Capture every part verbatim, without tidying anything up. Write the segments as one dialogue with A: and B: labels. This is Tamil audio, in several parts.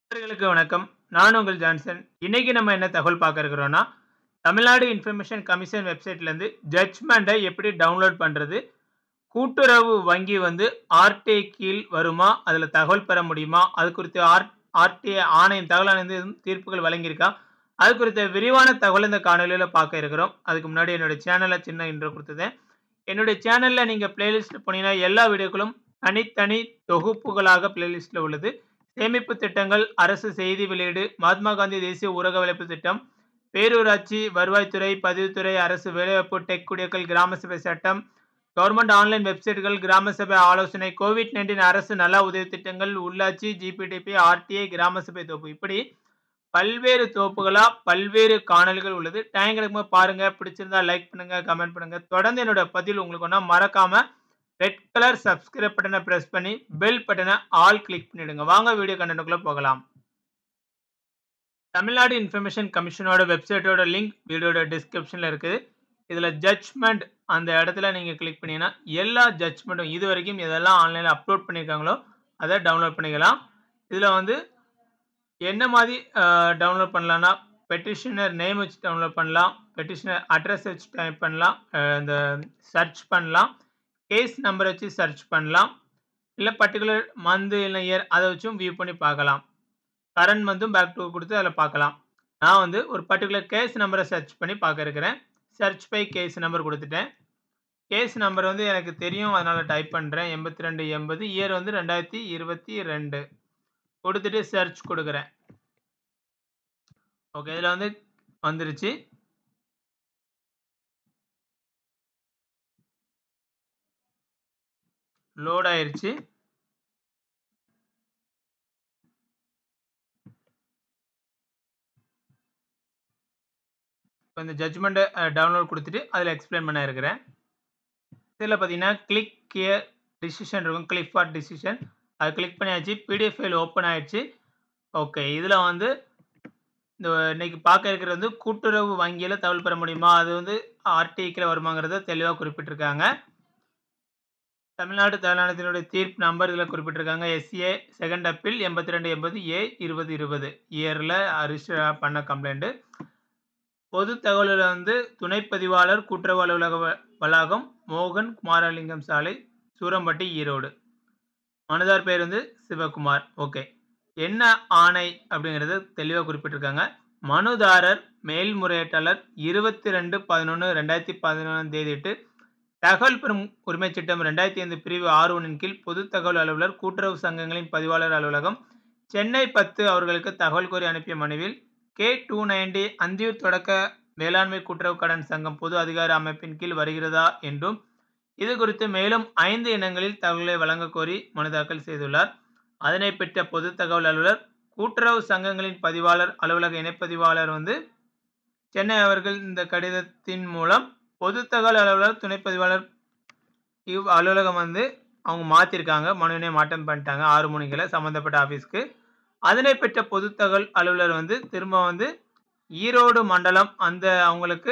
A: நண்பர்களுக்கு வணக்கம். நான் உங்கள் ஜான்சன். இன்னைக்கு நம்ம என்ன தகவல் பார்க்க இருக்கிறோம்னா, தமிழ்நாடு இன்ஃபர்மேஷன் கமிஷன் வெப்சைட்ல இருந்து ஜட்ஜ்மெண்ட்டை எப்படி டவுன்லோட் பண்றது? கூட்டுறவு வங்கி வந்து ஆர்டிஐ கீழ் வருமா? அதுல தகவல் பெற முடியுமா? அது குறித்து ஆர் ஆர்டிஐ ஆணையம் தகவல் ஆணையம் எதுவும் தீர்ப்புகள் வழங்கியிருக்கா? அது குறித்த விரிவான தகவல் இந்த காணொளியில பார்க்க இருக்கிறோம். அதுக்கு முன்னாடி என்னோட சேனல்ல சின்ன இன்ட்ரோ குடுத்துதேன். என்னுடைய சேனல்ல நீங்க பிளேலிஸ்ட் போனீங்கன்னா எல்லா வீடியோக்களும் தனித்தனி தொகுப்புகளாக பிளேலிஸ்ட்ல உள்ளது. சேமிப்பு திட்டங்கள், அரசு செய்தி வெளியீடு, மகாத்மா காந்தி தேசிய ஊரக வேலைவாய்ப்பு திட்டம், பேரூராட்சி, வருவாய்த்துறை, பதிவுத்துறை, அரசு வேலைவாய்ப்பு, டெக் குடியக்கல், கிராம சபை சட்டம், கவர்மெண்ட் ஆன்லைன் வெப்சைட்டுகள், கிராம சபை ஆலோசனை, கோவிட் பத்தொன்பது அரசு நல உதவி திட்டங்கள், உள்ளாட்சி, ஜிபிடிபி, ஆர்டிஐ, கிராம சபை தொகுப்பு இப்படி பல்வேறு தொகுப்புகளா பல்வேறு காணொளிகள் உள்ளது. டைம் கிடைக்கும்போது பாருங்க. பிடிச்சிருந்தா லைக் பண்ணுங்க, கமெண்ட் பண்ணுங்க. தொடர்ந்து என்னோட பதில் உங்களுக்கு ஒண்ணா மறக்காம ரெட் கலர் சப்ஸ்கிரைப் பட்டனை பிரஸ் பண்ணி பெல் பட்டனை ஆல் கிளிக் பண்ணிடுங்க. வாங்க வீடியோ கண்டென்ட்குள்ள போகலாம். தமிழ்நாடு இன்ஃபர்மேஷன் கமிஷனோட வெப்சைட்டோட லிங்க் வீடியோட டிஸ்கிரிப்ஷன்ல இருக்குது. இதுல ஜட்ஜ்மெண்ட் அந்த இடத்துல நீங்க கிளிக் பண்ணீங்கன்னா எல்லா ஜட்ஜ்மெண்ட்டும் இது வரைக்கும் எதெல்லாம் ஆன்லைன்ல அப்லோட் பண்ணியிருக்காங்களோ அதை டவுன்லோட் பண்ணிக்கலாம். இதுல வந்து என்ன மாதிரி டவுன்லோட் பண்ணலாம்னா பெட்டிஷனர் நேம் வச்சு டவுன்லோட் பண்ணலாம், பெட்டிஷனர் அட்ரஸ் வச்சு டைப் பண்ணலாம், இந்த சர்ச் பண்ணலாம், கேஸ் நம்பர் வச்சு சர்ச் பண்ணலாம், இல்லை பர்டிகுலர் மந்த் இல்லை இயர் அதை வச்சும் வியூ பண்ணி பார்க்கலாம். கரண்ட் மந்தும் பேக் டு கொடுத்து அதில் பார்க்கலாம். நான் வந்து ஒரு பர்டிகுலர் கேஸ் நம்பரை சர்ச் பண்ணி பார்க்க இருக்கிறேன். சர்ச் பை கேஸ் நம்பர் கொடுத்துட்டேன். கேஸ் நம்பர் வந்து எனக்கு தெரியும், அதனால் டைப் பண்ணுறேன். எண்பத்தி ரெண்டு எண்பது இயர் வந்து ரெண்டாயிரத்தி இருபத்தி ரெண்டு கொடுத்துட்டு சர்ச் கொடுக்குறேன். ஓகே, இதில் வந்து வந்துருச்சு. லோட் ஆயிருச்சு. இப்போ இந்த ஜட்ஜ்மெண்ட்டை டவுன்லோட் கொடுத்துட்டு அதில் எக்ஸ்பிளைன் பண்ண இருக்கிறேன். இதில் பார்த்தீங்கன்னா கிளிக் கியர் டிசிஷன் இருக்கும், கிளிக் ஃபார் டிசிஷன் அது கிளிக் பண்ணியாச்சு. பிடிஎஃப் ஃபைல் ஓப்பன் ஆயிடுச்சு. ஓகே, இதில் வந்து இந்த இன்னைக்கு பார்க்க இருக்கிறது வந்து கூட்டுறவு வங்கியில் தகவல் பெற முடியுமா, அது வந்து ஆர்டிஐக்கில் வருமாங்கிறத தெளிவாக குறிப்பிட்டிருக்காங்க. தமிழ்நாடு தகவல் தீர்ப்பு நம்பர் இதில் குறிப்பிட்டிருக்காங்க. எஸ்ஏ செகண்ட் அப்பீல் எண்பத்தி ரெண்டு எண்பது ஏ இருபது இருபது இயரில் ரிஜிஸ்டர் பண்ண கம்ப்ளைண்ட்டு. பொது தகவலில் வந்து துணைப்பதிவாளர் கூட்டுறவு அலுவலக வளாகம் மோகன் குமாரலிங்கம் சாலை சூரம்பட்டி ஈரோடு. மனுதார் பேர் வந்து சிவகுமார். ஓகே, என்ன ஆணை அப்படிங்கிறது தெளிவாக குறிப்பிட்டிருக்காங்க. மனுதாரர் மேல்முறையீட்டாளர் இருபத்தி ரெண்டு பதினொன்று ரெண்டாயிரத்தி பதினொன்றாம் தேதியிட்டு தகவல் பெறும் உரிமை சட்டம் ரெண்டாயிரத்தி ஐந்து பிரிவு ஆறு ஒன்றின் கீழ் பொது தகவல் அலுவலர் கூட்டுறவு சங்கங்களின் பதிவாளர் அலுவலகம் சென்னை பத்து அவர்களுக்கு தகவல் கோரி அனுப்பிய மனுவில் கே டூ நைன்டி அந்தியூர் தொடக்க வேளாண்மை கூட்டுறவு கடன் சங்கம் பொது அதிகார அமைப்பின் கீழ் வருகிறதா என்றும் இது குறித்து மேலும் ஐந்து இனங்களில் தகவல்களை வழங்க கோரி மனு தாக்கல் செய்துள்ளார். அதனை பெற்ற பொது தகவல் அலுவலர் கூட்டுறவு சங்கங்களின் பதிவாளர் அலுவலக இணைப்பதிவாளர் வந்து சென்னை அவர்கள் இந்த கடிதத்தின் மூலம் பொது தகவல் அலுவலர் துணைப்பதிவாளர் இவ் அலுவலகம் வந்து அவங்க மாற்றிருக்காங்க, மனுவினை மாற்றம் பண்ணிட்டாங்க ஆறு மணிகளை சம்மந்தப்பட்ட ஆஃபீஸ்க்கு. அதனை பெற்ற பொது தகவல் அலுவலர் வந்து திரும்ப வந்து ஈரோடு மண்டலம் அந்த அவங்களுக்கு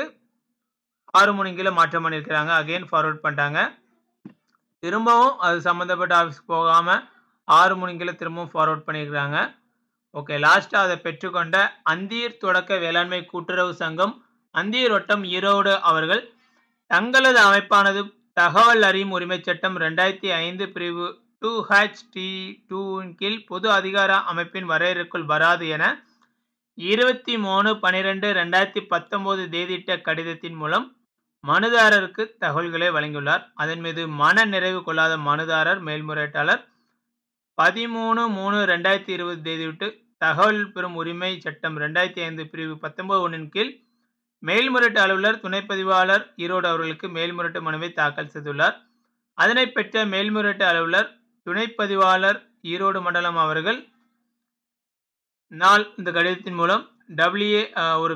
A: ஆறு மணிகளை மாற்றம் பண்ணியிருக்கிறாங்க, அகெயின் ஃபார்வர்ட் பண்ணிட்டாங்க. திரும்பவும் அது சம்மந்தப்பட்ட ஆஃபீஸ்க்கு போகாமல் ஆறு மணிகளை திரும்பவும் ஃபார்வர்ட் பண்ணியிருக்கிறாங்க. ஓகே, லாஸ்ட்டாக அதை பெற்றுக்கொண்ட அந்தியூர் தொடக்க வேளாண்மை கூட்டுறவு சங்கம் அந்தியூர் வட்டம் ஈரோடு அவர்கள் தங்களது அமைப்பானது தகவல் அறியும் உரிமை சட்டம் ரெண்டாயிரத்தி ஐந்து பிரிவு டூ ஹெச் டி டூவின் கீழ் பொது அதிகார அமைப்பின் வரையறைக்குள் வராது என இருபத்தி மூணு பனிரெண்டு ரெண்டாயிரத்தி பத்தொன்பது தேதியிட்ட கடிதத்தின் மூலம் மனுதாரருக்கு தகவல்களை வழங்கியுள்ளார். அதன் மீது மன நிறைவு கொள்ளாத மனுதாரர் மேல்முறையீட்டாளர் பதிமூணு மூணு ரெண்டாயிரத்தி இருபது தேதிவிட்டு தகவல் பெறும் உரிமை சட்டம் ரெண்டாயிரத்தி ஐந்து பிரிவு பத்தொன்பது ஒன்றின் கீழ் மேல்முறையீட்டு அலுவலர் துணைப்பதிவாளர் ஈரோடு அவர்களுக்கு மேல்முறையீட்டு மனுவை தாக்கல் செய்துள்ளார். அதனை பெற்ற மேல்முறையீட்டு அலுவலர் துணைப்பதிவாளர் ஈரோடு மண்டலம் அவர்கள் நாள் இந்த கடிதத்தின் மூலம் டபிள்யூஏ ஒரு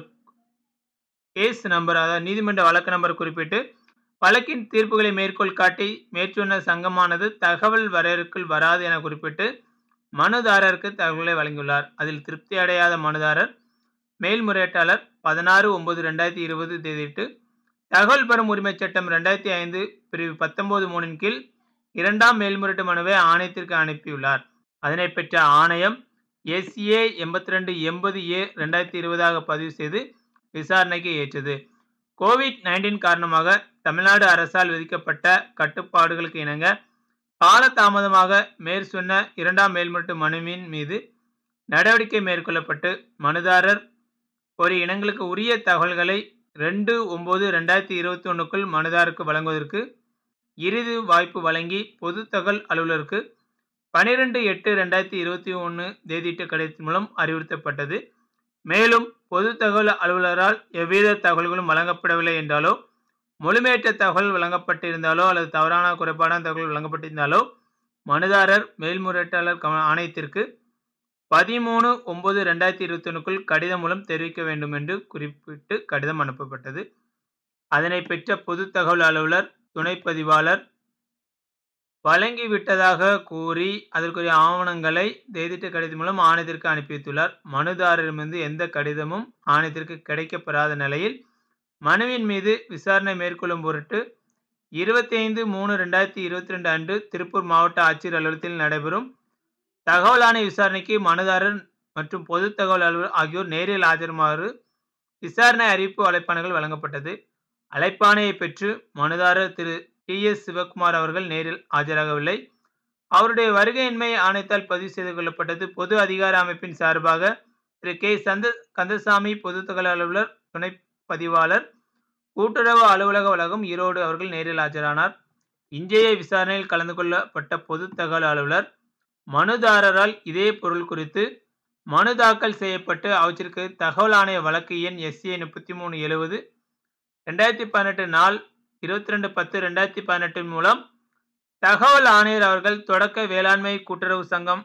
A: கேஸ் நம்பர் அதாவது நீதிமன்ற வழக்கு நம்பர் குறிப்பிட்டு வழக்கின் தீர்ப்புகளை மேற்கோள் காட்டி மேற்சொன்ன சங்கமானது தகவல் வரையறைக்குள் வராது என குறிப்பிட்டு மனுதாரருக்கு தகவல்களை வழங்கியுள்ளார். அதில் திருப்தி அடையாத மனுதாரர் மேல்முறையீட்டாளர் பதினாறு ஒன்பது ரெண்டாயிரத்தி இருபது தேதியிட்டு தகவல் பெறும் உரிமை சட்டம் ரெண்டாயிரத்தி ஐந்து பிரிவு பத்தொன்பது மூணின் கீழ் இரண்டாம் மேல்முறையீட்டு மனுவை ஆணையத்திற்கு அனுப்பியுள்ளார். அதனை பெற்ற ஆணையம் எஸ்ஏ எண்பத்தி ரெண்டு எண்பது ஏ ரெண்டாயிரத்தி இருபதாக பதிவு செய்து விசாரணைக்கு ஏற்றது. கோவிட் பதினைந்து காரணமாக தமிழ்நாடு அரசால் விதிக்கப்பட்ட கட்டுப்பாடுகளுக்கு இணங்க காலதாமதமாக மேற்சொன்ன இரண்டாம் மேல்முறையீட்டு மனுவின் மீது நடவடிக்கை மேற்கொள்ளப்பட்டு மனுதாரர் கோரிய இனங்களுக்கு உரிய தகவல்களை ரெண்டு ஒன்பது ரெண்டாயிரத்தி இருபத்தி ஒன்றுக்குள் மனுதாரருக்கு வழங்குவதற்கு இறுதி வாய்ப்பு வழங்கி பொது தகவல் அலுவலருக்கு பனிரெண்டு எட்டு ரெண்டாயிரத்தி இருபத்தி ஒன்று தேதியிட்ட கடிதத்தின் மூலம் அறிவுறுத்தப்பட்டது. மேலும் பொது தகவல் அலுவலரால் எவ்வித தகவல்களும் வழங்கப்படவில்லை என்றாலோ, முழுமையற்ற தகவல் வழங்கப்பட்டிருந்தாலோ அல்லது தவறான குறைபாடான தகவல் வழங்கப்பட்டிருந்தாலோ மனுதாரர் மேல்முறையீட்டாளர் ஆணையத்திற்கு பதிமூணு ஒன்பது ரெண்டாயிரத்தி இருபத்தி ஒன்றுக்குள் கடிதம் மூலம் தெரிவிக்க வேண்டும் என்று குறிப்பிட்டு கடிதம் அனுப்பப்பட்டது. அதனை பெற்ற பொது தகவல் அலுவலர் துணை பதிவாளர் வழங்கிவிட்டதாக கூறி அதற்குரிய ஆவணங்களை தேதிட்ட கடிதம் மூலம் ஆணையத்திற்கு அனுப்பி வைத்துள்ளார். மனுதாரரிடமிருந்து எந்த கடிதமும் ஆணையத்திற்கு கிடைக்கப்பெறாத நிலையில் மனுவின் மீது விசாரணை மேற்கொள்ளும் பொருட்டு இருபத்தி ஐந்து மூணு ரெண்டாயிரத்தி இருபத்தி ரெண்டு அன்று திருப்பூர் மாவட்ட ஆட்சியர் அலுவலகத்தில் நடைபெறும் தகவல் ஆணைய விசாரணைக்கு மனுதாரர் மற்றும் பொது தகவல் அலுவலர் ஆகியோர் நேரில் ஆஜருமாறு விசாரணை அறிவிப்பு அழைப்பாணைகள் வழங்கப்பட்டது. அழைப்பாணையை பெற்று மனுதாரர் திரு டி எஸ் சிவகுமார் அவர்கள் நேரில் ஆஜராகவில்லை. அவருடைய வருகையின்மை ஆணையத்தால் பதிவு செய்து கொள்ளப்பட்டது. பொது அதிகார அமைப்பின் சார்பாக திரு கே சந்த கந்தசாமி பொது தகவல் அலுவலர் துணை பதிவாளர் கூட்டுறவு அலுவலக வளாகம் ஈரோடு அவர்கள் நேரில் ஆஜரானார். இன்றைய விசாரணையில் கலந்து கொள்ளப்பட்ட பொது தகவல் அலுவலர் மனுதாரரால் இதே பொருள் குறித்து மனு தாக்கல் செய்யப்பட்டு அவற்றிற்கு தகவல் ஆணைய வழக்கு எண் எஸ்ஏ முப்பத்தி மூணு எழுபது ரெண்டாயிரத்தி பதினெட்டு நாள் இருபத்தி ரெண்டு பத்து ரெண்டாயிரத்தி பதினெட்டு மூலம் தகவல் ஆணையர் அவர்கள் தொடக்க வேளாண்மை கூட்டுறவு சங்கம்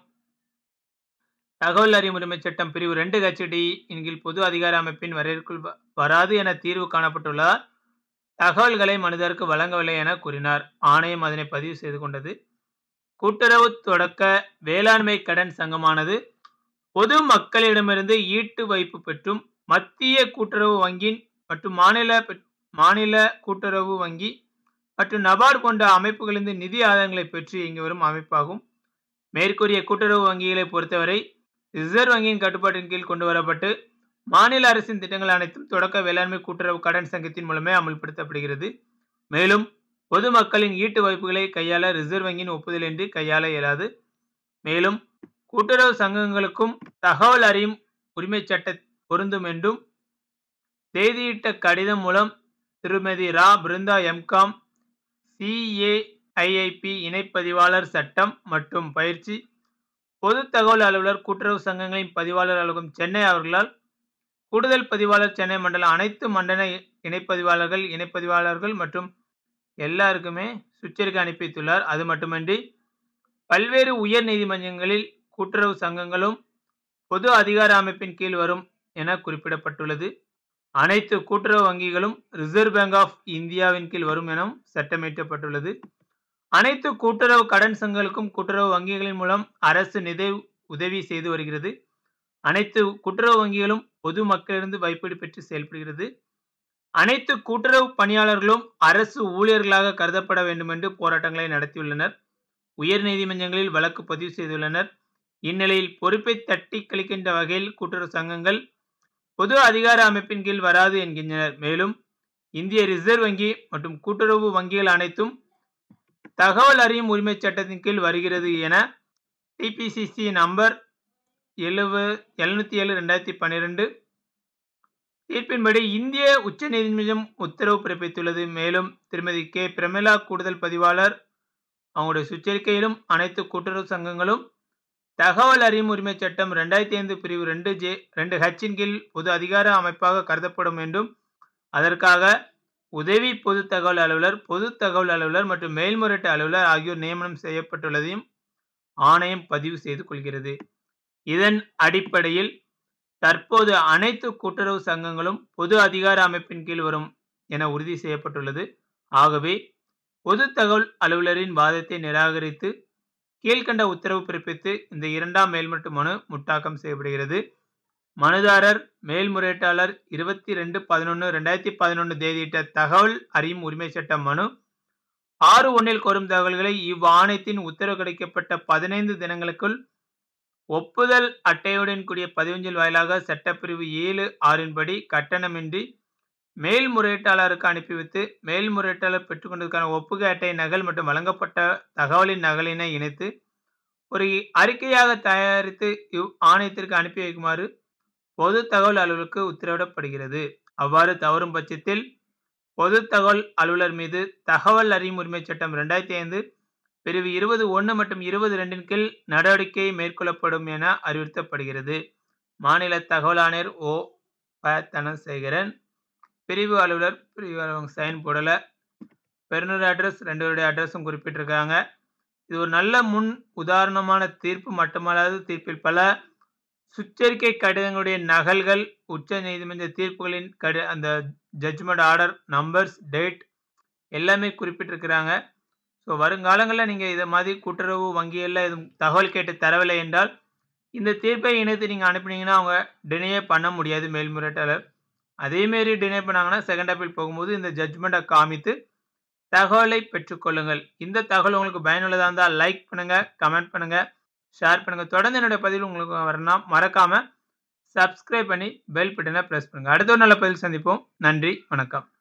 A: தகவல் அறியும் உரிமை சட்டம் பிரிவு ரெண்டு ஹெச்டி என்கிற பொது அதிகார அமைப்பின் வரையறைக்குள் வராது என தீர்வு காணப்பட்டுள்ளதால் தகவல்களை மனிதருக்கு வழங்கவில்லை என கூறினார். ஆணையம் அதனை பதிவு செய்து கொண்டது. கூட்டுறவு தொடக்க வேளாண்மை கடன் சங்கமானது பொது மக்களிடமிருந்து ஈட்டு வைப்பு பெற்றும் மத்திய கூட்டுறவு வங்கியின் மற்றும் மாநில மாநில கூட்டுறவு வங்கி மற்றும் நபார்டு போன்ற அமைப்புகளிலிருந்து நிதி ஆதாயங்களை பெற்று இயங்கி வரும் அமைப்பாகும். மேற்கூறிய கூட்டுறவு வங்கிகளை பொறுத்தவரை ரிசர்வ் வங்கியின் கட்டுப்பாட்டின் கீழ் கொண்டு வரப்பட்டு மாநில அரசின் திட்டங்கள் அனைத்தும் தொடக்க வேளாண்மை கூட்டுறவு கடன் சங்கத்தின் மூலமே அமல்படுத்தப்படுகிறது. மேலும் பொதுமக்களின் ஈட்டு வைப்புகளை கையாள ரிசர்வ் வங்கியின் ஒப்புதல் இன்றி கையாள இயலாது. மேலும் கூட்டுறவு சங்கங்களுக்கும் தகவல் அறியும் உரிமை சட்ட பொருந்தும் என்றும் தேதியிட்ட கடிதம் மூலம் திருமதி ரா பிருந்தா எம்காம் சிஏஐஐபி இணைப்பதிவாளர் சட்டம் மற்றும் பயிற்சி பொது தகவல் அலுவலர் கூட்டுறவு சங்கங்களின் பதிவாளர் அலுவலகம் சென்னை அவர்களால் கூடுதல் பதிவாளர் சென்னை மண்டல அனைத்து மண்டல இணைப்பதிவாளர்கள் இணைப்பதிவாளர்கள் மற்றும் எல்லாருக்குமே சுற்றறிக்கை அனுப்பி வைத்துள்ளார். அது மட்டுமின்றி பல்வேறு உயர் நீதிமன்றங்களில் கூட்டுறவு சங்கங்களும் பொது அதிகார அமைப்பின் கீழ் வரும் என குறிப்பிடப்பட்டுள்ளது. அனைத்து கூட்டுறவு வங்கிகளும் ரிசர்வ் பேங்க் ஆஃப் இந்தியாவின் கீழ் வரும் எனவும் சட்டமியற்றப்பட்டுள்ளது. அனைத்து கூட்டுறவு கடன் சங்கங்களுக்கும் கூட்டுறவு வங்கிகளின் மூலம் அரசு நிதி உதவி செய்து வருகிறது. அனைத்து கூட்டுறவு வங்கிகளும் பொது மக்களிலிருந்து வைப்பீடு பெற்று செயல்படுகிறது. அனைத்து கூட்டுறவு பணியாளர்களும் அரசு ஊழியர்களாக கருதப்பட வேண்டும் என்று போராட்டங்களை நடத்தியுள்ளனர். உயர் நீதிமன்றங்களில் வழக்கு பதிவு செய்துள்ளனர். இந்நிலையில் பொறுப்பை தட்டி கழிக்கின்ற வகையில் கூட்டுறவு சங்கங்கள் பொது அதிகார அமைப்பின் கீழ் வராது என்கின்றனர். மேலும் இந்திய ரிசர்வ் வங்கி மற்றும் கூட்டுறவு வங்கிகள் அனைத்தும் தகவல் அறியும் உரிமை சட்டத்தின் கீழ் வருகிறது என டிபிசிசி நம்பர் எழுநூத்தி ஏழு ரெண்டாயிரத்தி பன்னிரெண்டு தீர்ப்பின்படி இந்திய உச்ச நீதிமன்றம் உத்தரவு பிறப்பித்துள்ளது. மேலும் திருமதி கே பிரமிளா கூடுதல் பதிவாளர் அவங்களுடைய சுற்றறிக்கையிலும் அனைத்து கூட்டுறவு சங்கங்களும் தகவல் அறியும் உரிமை சட்டம் ரெண்டாயிரத்தி ஐந்து பிரிவு ரெண்டு ஜே ரெண்டு ஹெச்சின் கீழ் பொது அதிகார அமைப்பாக கருதப்படும் என்றும் அதற்காக உதவி பொது தகவல் அலுவலர் பொது தகவல் அலுவலர் மற்றும் மேல்முறையீட்டு அலுவலர் ஆகியோர் நியமனம் செய்யப்பட்டுள்ளதையும் ஆணையம் பதிவு செய்து கொள்கிறது. இதன் அடிப்படையில் தற்போது அனைத்து கூட்டுறவு சங்கங்களும் பொது அதிகார அமைப்பின் கீழ் வரும் என உறுதி செய்யப்பட்டுள்ளது. ஆகவே பொது தகவல் அலுவலரின் வாதத்தை நிராகரித்து கீழ்கண்ட உத்தரவு பிறப்பித்து இந்த இரண்டாம் மேல்முறையீட்டு மனு முட்டாக்கம் செய்யப்படுகிறது. மனுதாரர் மேல்முறையீட்டாளர் இருபத்தி ரெண்டு பதினொன்று ரெண்டாயிரத்தி பதினொன்று தேதியிட்ட தகவல் அறியும் உரிமை சட்ட மனு ஆறு ஒன்றில் கோரும் தகவல்களை இவ்வாணையத்தின் உத்தரவு கிடைக்கப்பட்ட பதினைந்து தினங்களுக்குள் ஒப்புதல் அட்டையுடன் கூடிய பதிவஞ்சல் வாயிலாக சட்டப்பிரிவு ஏழு ஆறின் படி கட்டணமின்றி மேல்முறையீட்டாளருக்கு அனுப்பி வைத்து மேல்முறையீட்டாளர் பெற்றுக்கொண்டதற்கான ஒப்புகை அட்டை நகல் மற்றும் வழங்கப்பட்ட தகவலின் நகலினை இணைத்து ஒரு அறிக்கையாக தயாரித்து இவ் ஆணையத்திற்கு அனுப்பி வைக்குமாறு பொது தகவல் அலுவலருக்கு உத்தரவிடப்படுகிறது. அவ்வாறு தவறும் பட்சத்தில் பொது தகவல் அலுவலர் மீது தகவல் அறியும் உரிமை சட்டம் இரண்டாயிரத்தி ஐந்து பிரிவு இருபது ஒன்று மற்றும் இருபது இரண்டின் கீழ் நடவடிக்கை மேற்கொள்ளப்படும் என அறிவுறுத்தப்படுகிறது. மாநில தகவல் ஆணையர் ஓ ப தனசேகரன். பிரிவு அலுவலர் பிரிவு அலுவலர் சைன் போடல. பெறுநர் அட்ரஸ் ரெண்டு பேருடைய அட்ரஸும் குறிப்பிட்டிருக்காங்க. இது ஒரு நல்ல முன் உதாரணமான தீர்ப்பு மட்டுமல்லாது தீர்ப்பில் பல சுற்றறிக்கை கடிதங்களுடைய நகல்கள், உச்ச நீதிமன்ற தீர்ப்புகளின் கடி அந்த ஜட்ஜ்மெண்ட் ஆர்டர் நம்பர்ஸ், டேட் எல்லாமே குறிப்பிட்டிருக்கிறாங்க. ஸோ வருங்காலங்களில் நீங்கள் இதை மாதிரி கூட்டுறவு வங்கிகளில் எதுவும் தகவல் கேட்டு தரவில்லை என்றால் இந்த தீர்ப்பை இணைத்து நீங்கள் அனுப்பினீங்கன்னா அவங்க டினையே பண்ண முடியாது மேல்முறையீட்டாளர். அதேமாரி டினை பண்ணாங்கன்னா செகண்ட் அப்பீல் போகும்போது இந்த ஜட்ஜ்மெண்ட்டை காமித்து தகவலை பெற்றுக்கொள்ளுங்கள். இந்த தகவல் உங்களுக்கு பயனுள்ளதாக இருந்தால் லைக் பண்ணுங்கள், கமெண்ட் பண்ணுங்கள், ஷேர் பண்ணுங்கள். தொடர்ந்து என்னுடைய பதிவில் உங்களுக்கு வரணும். மறக்காமல் சப்ஸ்கிரைப் பண்ணி பெல் பட்டனை ப்ரெஸ் பண்ணுங்கள். அடுத்த ஒரு நல்ல பதிவில் சந்திப்போம். நன்றி, வணக்கம்.